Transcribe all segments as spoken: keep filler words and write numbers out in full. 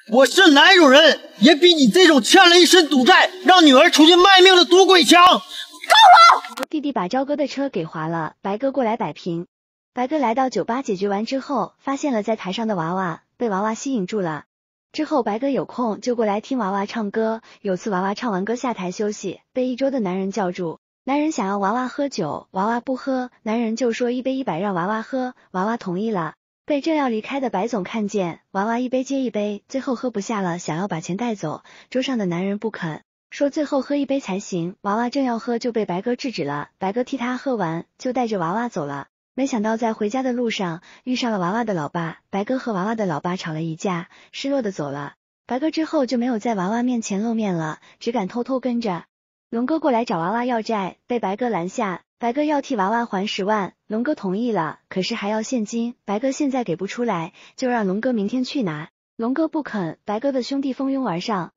我是哪种人，也比你这种欠了一身赌债，让女儿出去卖命的赌鬼强。够了！弟弟把朝哥的车给划了，白哥过来摆平。白哥来到酒吧解决完之后，发现了在台上的娃娃，被娃娃吸引住了。之后白哥有空就过来听娃娃唱歌。有次娃娃唱完歌下台休息，被一桌的男人叫住。男人想要娃娃喝酒，娃娃不喝，男人就说一杯一百让娃娃喝，娃娃同意了。被正要离开的白总看见，娃娃一杯接一杯，最后喝不下了，想要把钱带走，桌上的男人不肯，说最后喝一杯才行。娃娃正要喝就被白哥制止了，白哥替他喝完就带着娃娃走了。没想到在回家的路上遇上了娃娃的老爸，白哥和娃娃的老爸吵了一架，失落的走了。白哥之后就没有在娃娃面前露面了，只敢偷偷跟着。龙哥过来找娃娃要债，被白哥拦下，白哥要替娃娃还十万，龙哥同意了，可是还要现金，白哥现在给不出来，就让龙哥明天去拿。龙哥不肯，白哥的兄弟蜂拥而上。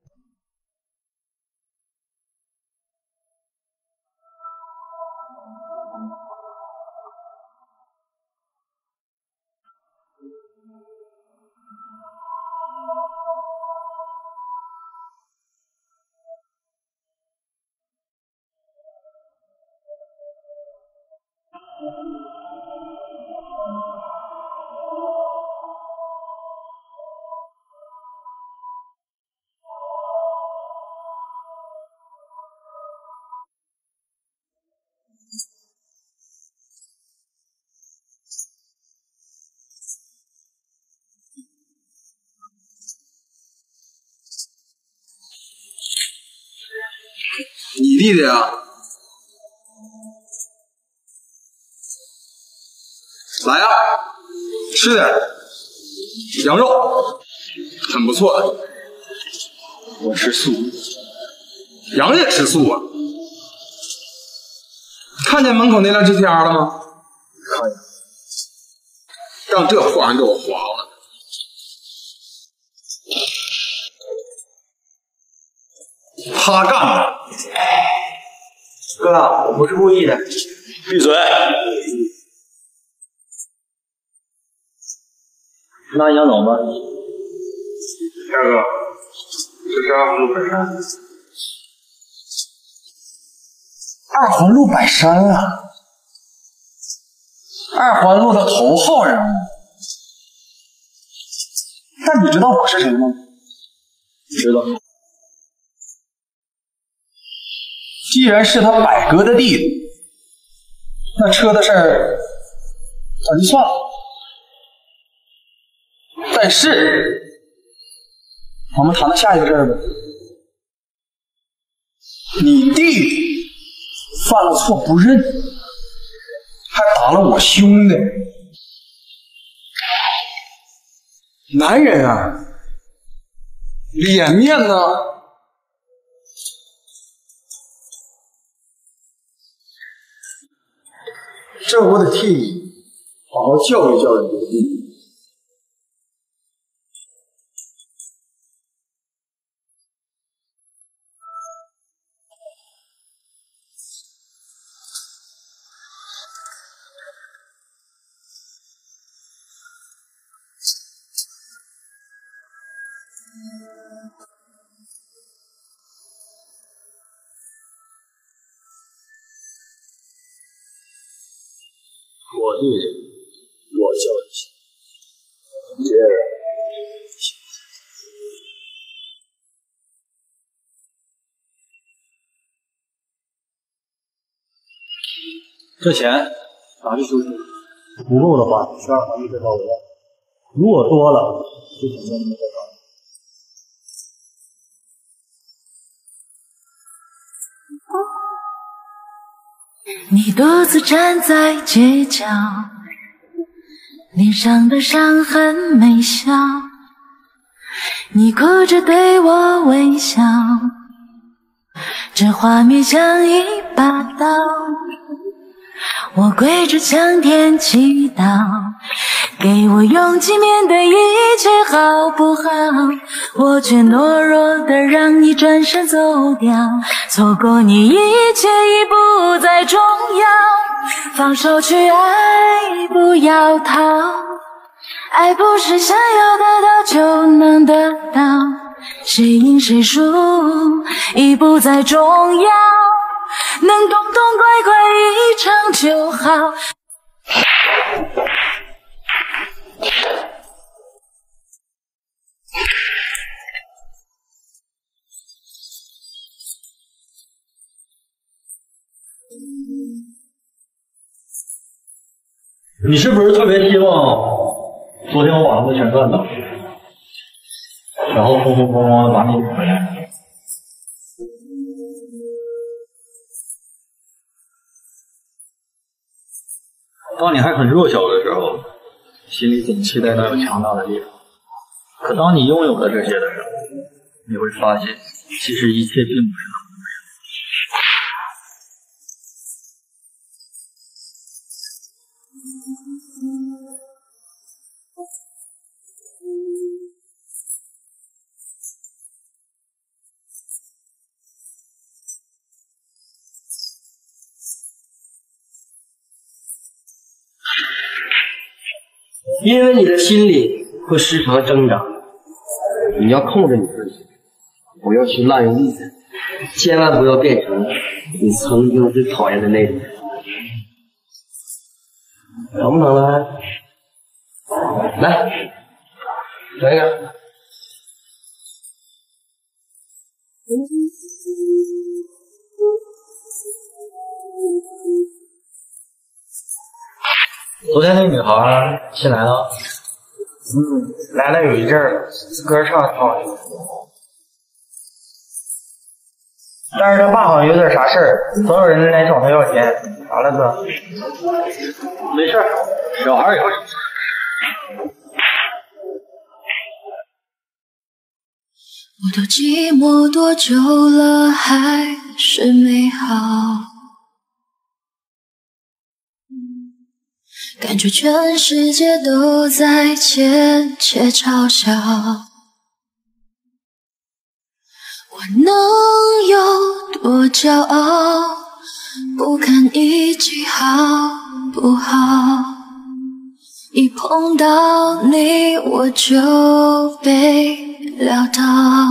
你弟弟啊？来呀、啊，吃点羊肉，很不错的。我吃素，羊也吃素啊。看见门口那辆 G T R 了吗？看见。让这货人给我划了。他干的。 哥，我不是故意的。 闭嘴！ 那你要走吗？ 大哥，这是二环路北山。 二环路北山啊！二环路的头号人物。但你知道我是谁吗？知道。既然是他百哥的弟弟，那车的事儿咱就算了。但是，我们谈谈下一个事儿吧。你弟弟犯了错不认，还打了我兄弟。男人啊，脸面呢？这我得替你好好教育教育你弟弟。我弟弟，我教育。接着。这钱拿去休息，不够的话，去二环路再找我要。如果多了，就请向你们再找。 你独自站在街角，脸上的伤痕没消，你哭着对我微笑，这画面像一把刀，我跪着向天祈祷，给我勇气面对一切好不好？我却懦弱的让你转身走掉，错过你一切已不再重要，放手去爱，不要逃，爱不是想要得到就能得到， 谁赢谁输已不再重要，能痛痛快快一场就好。 你是不是特别希望昨天我把他们全干倒，然后风风光光的把你领回来？当你还很弱小的时候，心里总期待能有强大的力量。可当你拥有了这些的时候，你会发现，其实一切并不是那么重要。因为你的心里会时常挣扎，你要控制你自己，不要去滥用力量，千万不要变成你曾经最讨厌的那种人。疼不疼了？来，来一个。 昨天那女孩新来了？ 嗯，来了有一阵儿，歌唱挺好听，但是他爸好像有点啥事儿，总有人来找他要钱，咋了哥？ 没事，小孩也会。 我都寂寞多久了，还是美好。感觉全世界都在窃窃嘲笑，我能有多骄傲？不看一句好不好？一碰到你我就被撂倒，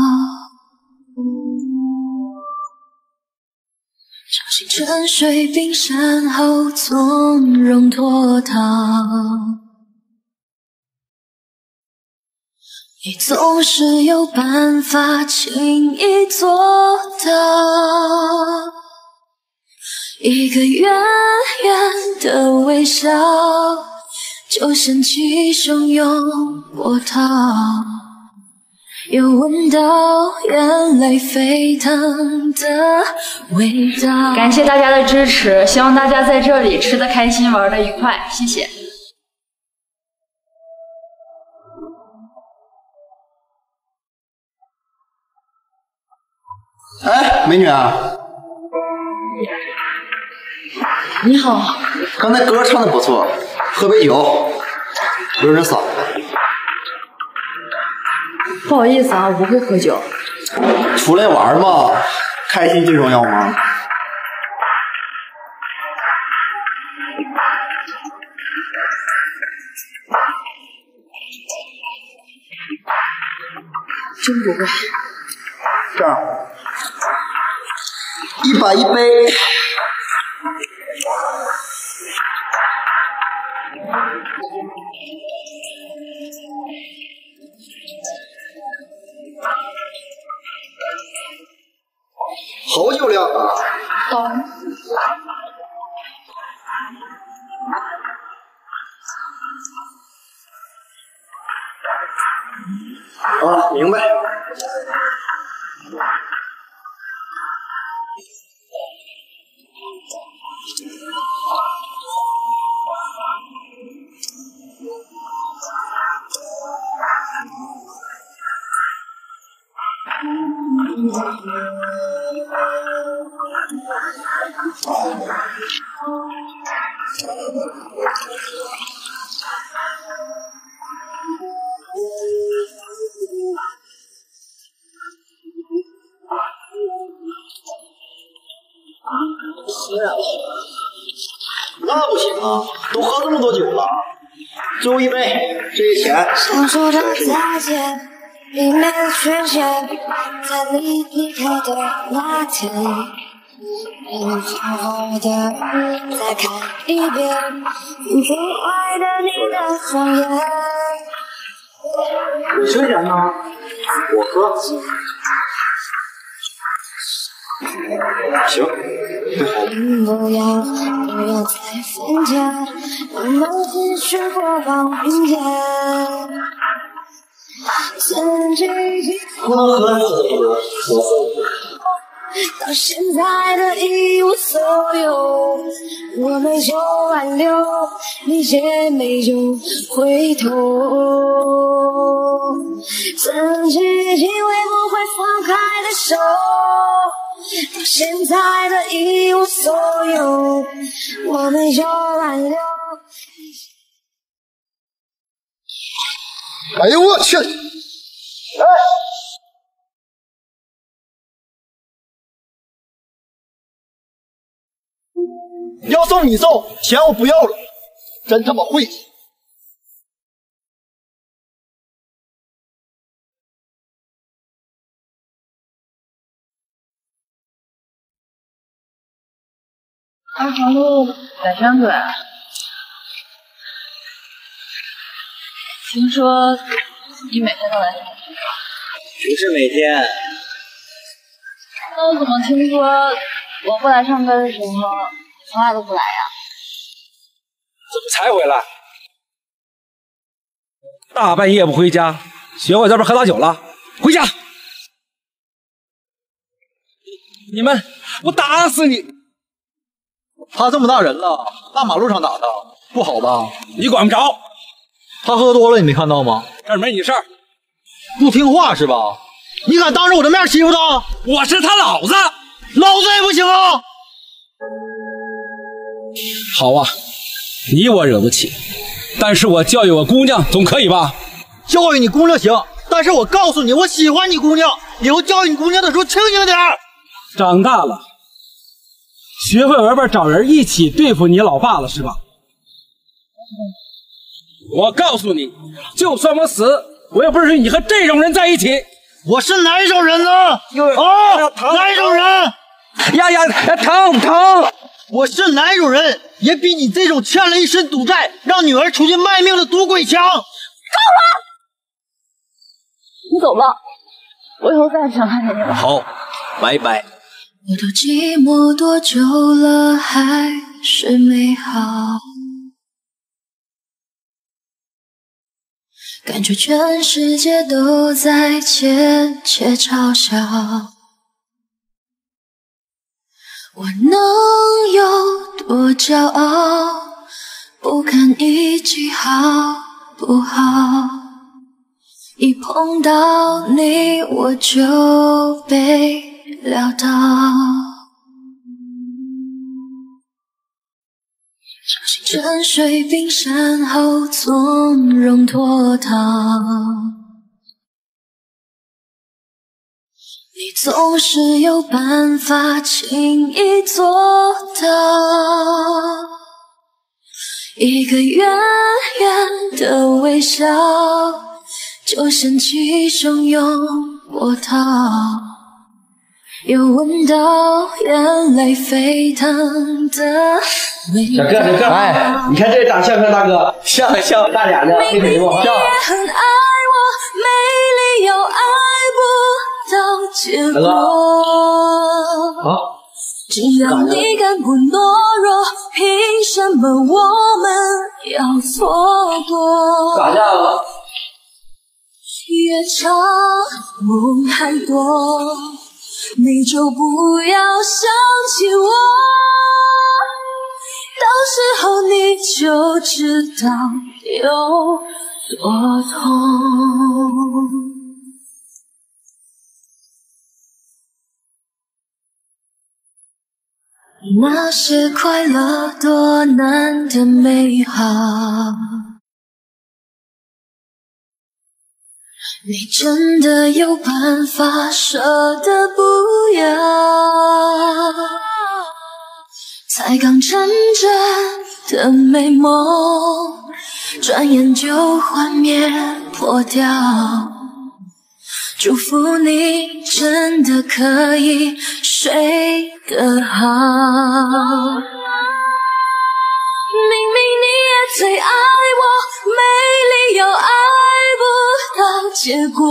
相信沉水冰山后从容脱逃，你总是有办法轻易做到，一个圆圆的微笑就掀起汹涌波涛，又闻到眼泪沸腾的味道。 感谢大家的支持，希望大家在这里吃得开心，玩得愉快，谢谢。 哎，美女啊， 你好。 刚才歌唱的不错，喝杯酒，润润嗓子。 不好意思啊，我不会喝酒。 出来玩嘛，开心最重要吗？ 真不会。 这样，一把一杯。好酒量啊！ 好。 啊，明白。那不行啊，都喝这么多酒了，最后一杯，这些钱。 想说着再见， 里面全线，在你离开的那天，你好好的再看一遍，最爱的你的双眼。 谁人呢？我喝。行。 不要不要再分解，我们继续播放并肩。曾经不能喝这个， 到现在的一无所有，我没有挽留，你也没有回头。曾经以为不会放开的手，到现在的一无所有，我没有挽留。 哎呦我去！哎，要送你送，钱我不要了，真他妈晦气！ 二环路北山嘴，听说你每天都来上学？ 不是每天。 那我怎么听说我不来上课的时候，从来都不来呀？ 怎么才回来？大半夜不回家，学我这边喝大酒了？回家！你们，我打死你！ 他这么大人了，大马路上打的，不好吧？ 你管不着。 他喝多了，你没看到吗？ 这儿没你事儿。 不听话是吧？你敢当着我的面欺负他？ 我是他老子， 老子也不行啊！ 好啊，你我惹不起，但是我教育我姑娘总可以吧？ 教育你姑娘行，但是我告诉你，我喜欢你姑娘，以后教育你姑娘的时候清醒点。 长大了，学会玩玩找人一起对付你老爸了是吧？我告诉你，就算我死，我也不是与你和这种人在一起。 我是哪种人呢？啊，哪种人？ 呀呀，疼疼！ 我是哪种人，也比你这种欠了一身赌债，让女儿出去卖命的赌鬼强。够了！ 你走吧，我以后再也不想看见你了。 好，拜拜。 我都寂寞多久了，还是美好，感觉全世界都在窃窃嘲笑，我能有多骄傲，不看一句好不好，一碰到你我就被撂倒，沉睡冰山后从容脱逃，你总是有办法轻易做到，一个圆圆的微笑就掀起汹涌波涛，又闻到眼泪沸腾的味道。 小哥，小哥，哎，你看这长相不像大哥？像像，大脸的，黑腿肉，像。 很爱我，没理由爱不到结果。 啊， 只要你敢不懦弱，凭什么我们要错过？ 打架了。 越长梦还多，你就不要想起我，到时候你就知道有多痛。那些快乐多难得美好，你真的有办法舍得不要？才刚成真的美梦，转眼就幻灭破掉。 祝福你真的可以睡得好。明明你也最爱我，没理由爱不到结果。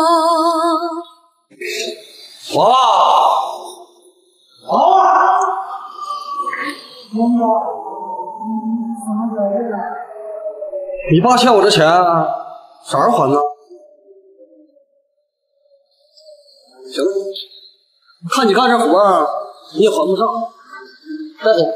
娃娃，娃娃，你爸欠我的钱啥时候还呢？行了，看你干这活你也还不上，带走。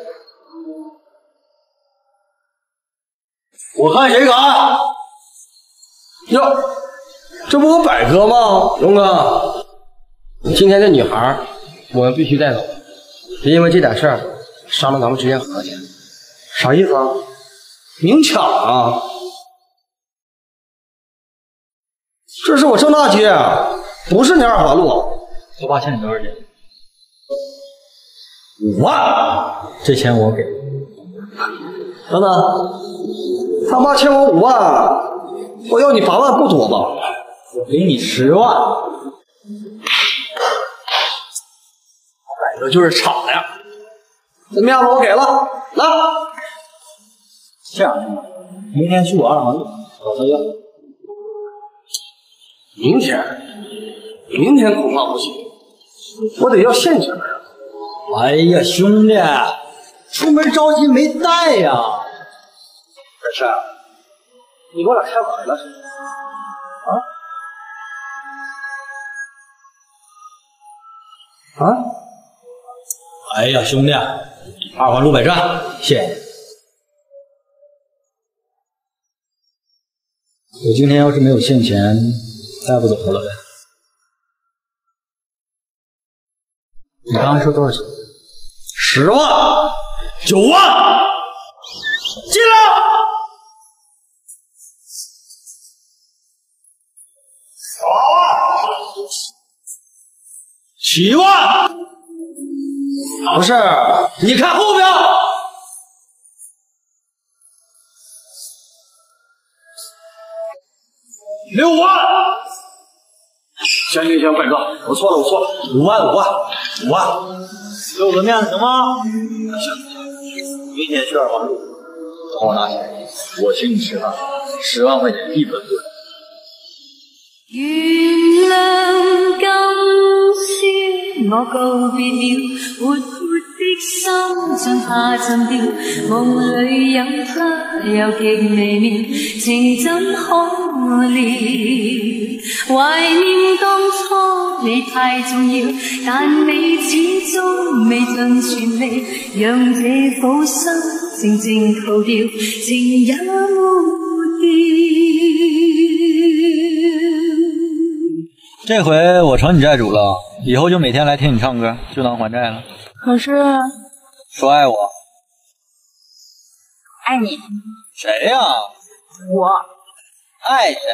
我看谁敢！哟，这不我百哥吗？龙哥， 今天这女孩我们必须带走，别因为这点事儿伤了咱们之间和谐。 啥意思啊？明抢啊！这是我正大街，不是你二环路。 我爸欠你多少钱？ 五万。 这钱我给。 等等，他妈欠我五万，我要你八万不多吧？ 我给你十万。 百哥就是敞亮，这面子我给了，来。 这样，明天去我二环路找他要。 明天？明天恐怕不行，我得要现钱。 哎呀，兄弟，出门着急没带呀。 这事儿，你给我俩开玩了是吗？啊？啊？ 哎呀，兄弟，二环路北站，谢谢你。我今天要是没有现钱，带不走了呗。你刚刚说多少钱？ 十万，九万，进来！七万，不是，你看后边。六万，行行行，百哥，我错了，我错了，五万，五万，五万， 给我个面子行吗？行，明天去二环路找我拿钱，我请你吃饭，十万块钱一本对。 原諒今宵我告別了，活潑的心像怕浸掉，夢裏有他又極微妙，情怎可料？懷念當初你太重要，但你始終未盡全力，讓這顆心靜靜逃掉，情也沒掉。 这回我成你债主了，以后就每天来听你唱歌，就当还债了。 可是， 说爱我， 爱你。 谁呀、啊？ 我。 爱谁？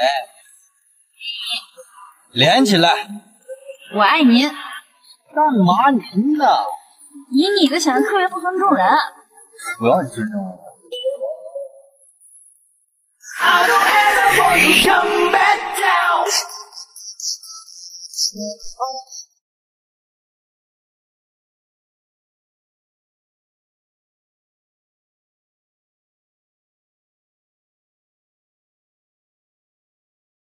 连起来。 我爱您。 干嘛您呢？ 以你的显得特别不尊重人。 不要你尊重我。 I don't ever want to come back.